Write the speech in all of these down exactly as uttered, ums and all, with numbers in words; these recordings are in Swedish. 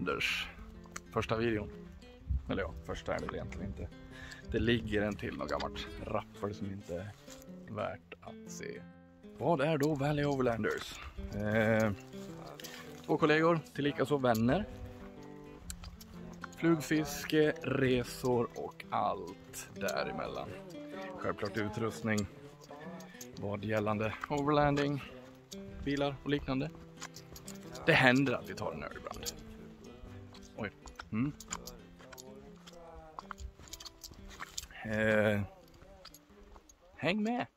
Overlanders första videon. Eller ja, första är det egentligen inte. Det ligger en till något gammalt rappare som inte är värt att se. Vad är då Valley Overlanders? Eh, två kollegor, tillika så vänner. Flugfiske, resor och allt däremellan. Självklart utrustning. Vad gällande overlanding, bilar och liknande. Det händer att vi tar en öl ibland. Oj. Mm. Eh, häng med!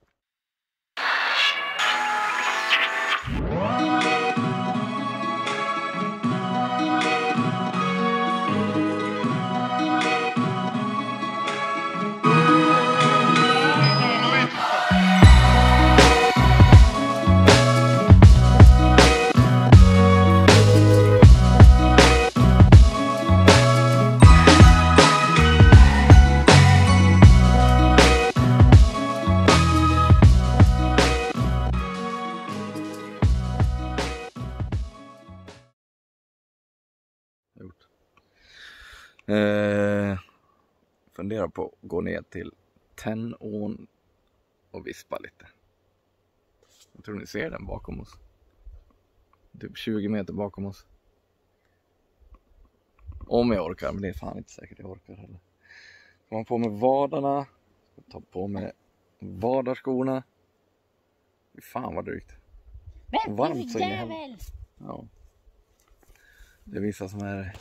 Gjort. Eh, funderar på att gå ner till Tennån och vispa lite. Jag tror ni ser den bakom oss. Typ tjugo meter bakom oss. Om jag orkar, men det är fan inte säkert jag orkar heller. Ska man på med vadarna. Ska ta på med vadarskorna. Fan vad drygt. Men varmt så jävel. Ja. Det är vissa som är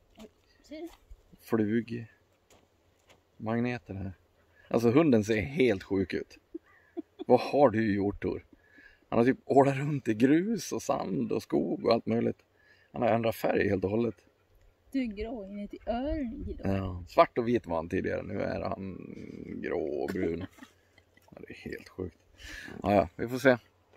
flug magneter här. Alltså hunden ser helt sjuk ut. Vad har du gjort, Tor? Han har typ ålat runt i grus och sand och skog och allt möjligt. Han har ändrat färg helt och hållet. Du är grå in till öronen. Ja, svart och vit var han tidigare. Nu är han grå och brun. Ja, det är helt sjukt. Ja, ja, vi får se.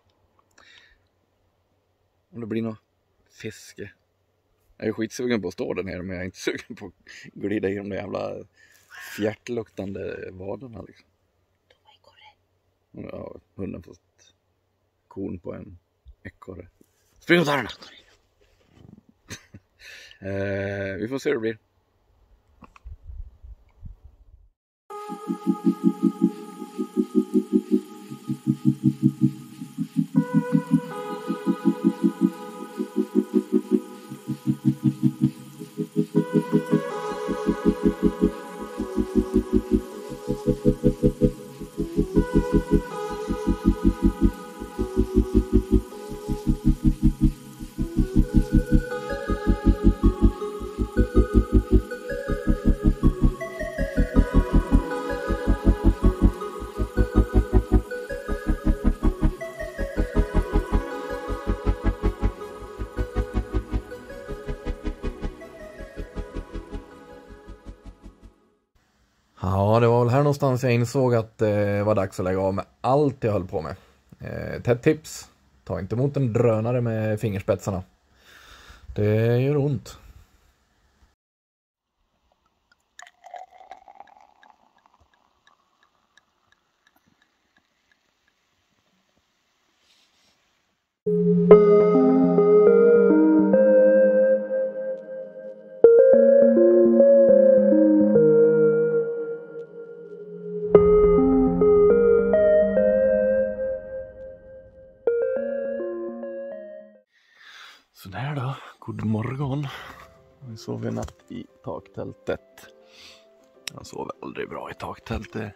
Om det blir något fiske. Jag är skitsugen på att stå där nere, men jag är inte sugen på att glida i de där jävla fjärtluktande vadarna liksom. Ja, hunden fått korn på en ekorre. Spring och ta den! eh, vi får se hur det blir. Ja, det var väl här någonstans jag insåg att det var dags att lägga av med allt jag höll på med. Eh, ett tips. Ta inte emot en drönare med fingerspetsarna. Det gör ont. Så där då, god morgon. Vi sov en natt i taktältet. Jag sover aldrig bra i taktältet.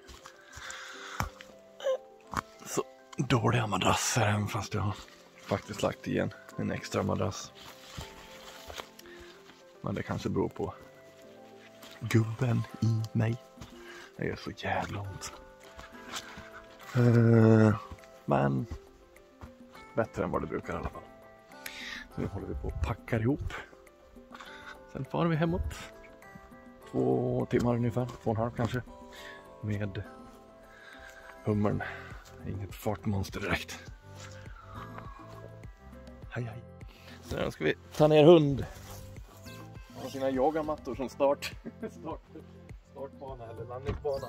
Så dåliga madrasser, även fast jag har faktiskt lagt igen en extra madrass. Men det kanske beror på gubben i mig. Det är så jävla ont. Uh, men bättre än vad det brukar i alla fall. Nu håller vi på och packar ihop. Sen far vi hemåt. Två timmar ungefär. Två och en halv kanske. Med hummern. Inget fartmonster direkt. Hej hej. Sen ska vi ta ner hund. Och sina yogamattor som start. start startbana eller landningsbana.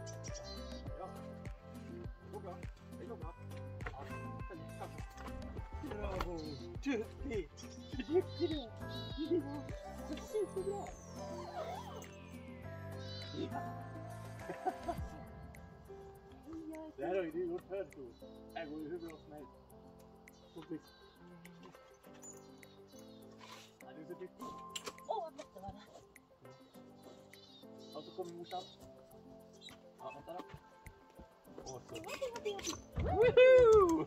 Bravo! Duktig! Duktig du! Det var superbra! Det här har ju du gjort förr, Tor. Det här går ju hur bra som helst. Ja, du är så duktig. Åh, vad gott det var det. Och så kommer morsan. Ja, vänta då. Och så. Woho!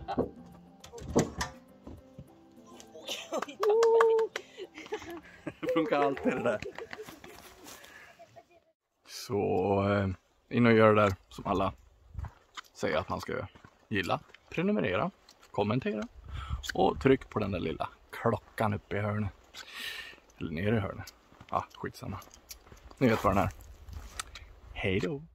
Det funkar alltid det där. Så eh, in och gör det där som alla säger att man ska göra. Gilla, prenumerera, kommentera och tryck på den där lilla klockan uppe i hörnet. Eller nere i hörnet. Ja, skitsamma. Ni vet vad den är. Hej då!